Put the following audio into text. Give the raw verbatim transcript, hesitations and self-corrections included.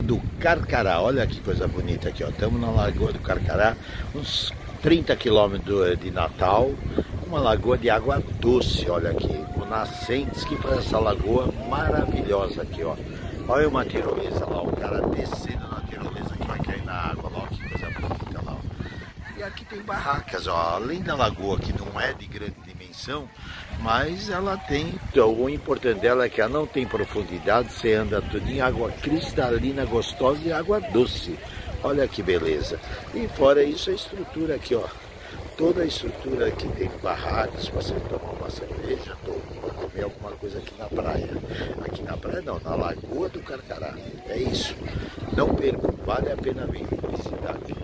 Do Carcará, olha que coisa bonita aqui, ó. Estamos na Lagoa do Carcará, uns trinta quilômetros de Natal, uma lagoa de água doce, olha aqui, com nascentes que faz essa lagoa maravilhosa aqui, ó. Olha uma tirolesa lá, o cara descendo na tirolesa que vai cair na água, ó, que coisa bonita lá, ó. E aqui tem barracas, ó, além da lagoa que não é de grande dimensão, mas ela tem, o importante dela é que ela não tem profundidade, você anda tudo em água cristalina, gostosa e água doce. Olha que beleza. E fora isso, a estrutura aqui, ó. Toda a estrutura aqui tem barracas para você tomar uma cerveja, para comer alguma coisa aqui na praia. Aqui na praia não, na Lagoa do Carcará. É isso. Não percam, vale a pena vir visitar aqui.